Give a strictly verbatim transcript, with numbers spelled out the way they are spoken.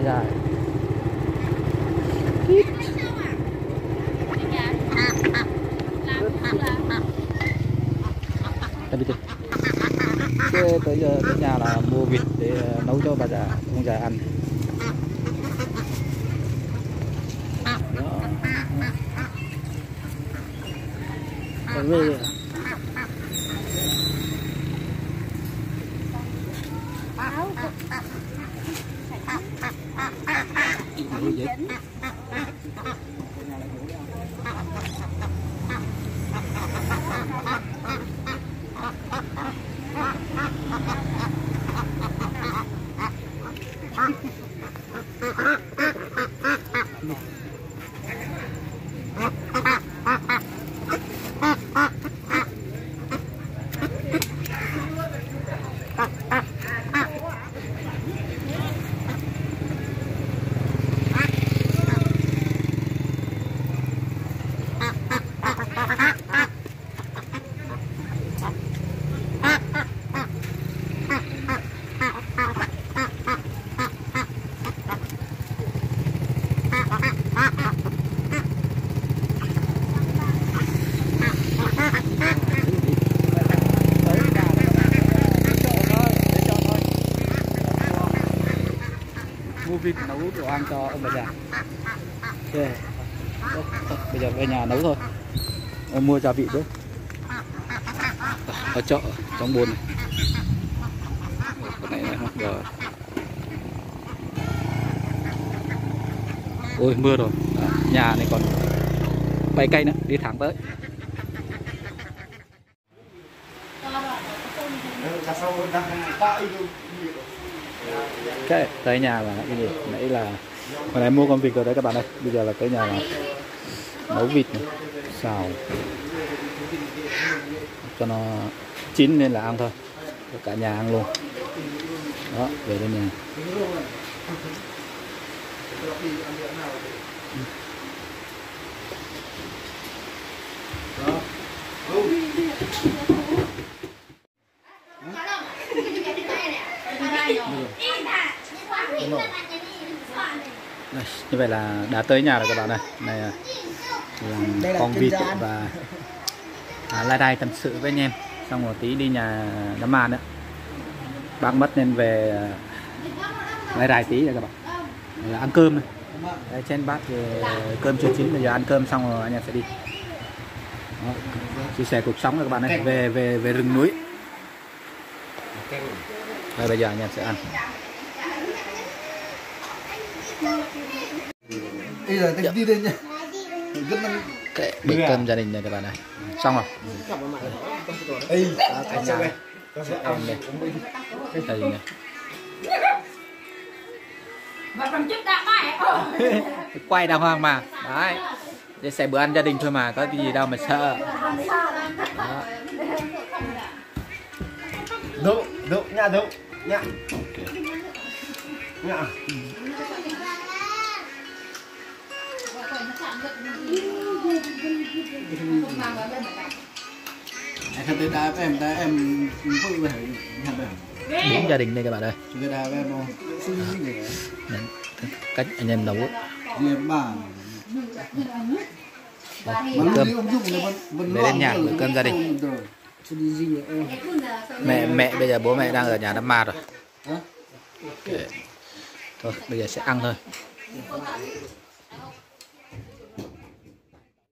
dài. Đây đi. Thế tới giờ tới nhà là mua vịt để nấu cho bà già ông già ăn. Đó. Về. Mua vịt nấu đồ ăn cho ông bà già. Okay. Bây giờ về nhà nấu thôi. Em mua gia vị chứ. Ở chợ trong buôn này. Cái này này rồi. Ôi mưa rồi. À, nhà này còn bảy cây nữa, đi thẳng tới. Ok, tới nhà là cái gì? Nãy là hồi nãy mua con vịt rồi đấy các bạn ơi. Bây giờ là tới nhà là nấu vịt này, xào cho nó chín nên là ăn thôi, cho cả nhà ăn luôn. Đó, về đến nhà. Đây, như vậy là đã tới nhà rồi các bạn ơi. Này là con vịt và à, lai đai tâm sự với anh em. Xong rồi tí đi nhà đám ma nữa. Bác mất nên về lai đai tí rồi các bạn. Đây là ăn cơm này. Đây, trên bát thì cơm chưa chín, bây giờ ăn cơm xong rồi anh em sẽ đi. Đó, chia sẻ cuộc sống rồi các bạn ơi. Về về về rừng núi. Đây, bây giờ anh em sẽ ăn. Bây giờ đi lên nha. Cái bữa cơm gia đình này các bạn này. Xong rồi. Ê, cả nhà này. Em đây. Đây này. Quay đàng hoàng mà. Đấy. Chia sẻ bữa ăn gia đình thôi mà, có cái gì đâu mà sợ. Đó. Đậu, đậu, nha đậu, nha. Nha. Em tới đá với em đá em vui về Bốn gia đình đây các bạn ơi. chúng ta với em không Cách anh em nấu em bà bữa cơm để đến nhà bữa cơm gia đình. Mẹ mẹ bây giờ bố mẹ đang ở nhà đám ma rồi. Okay. Thôi bây giờ sẽ ăn thôi.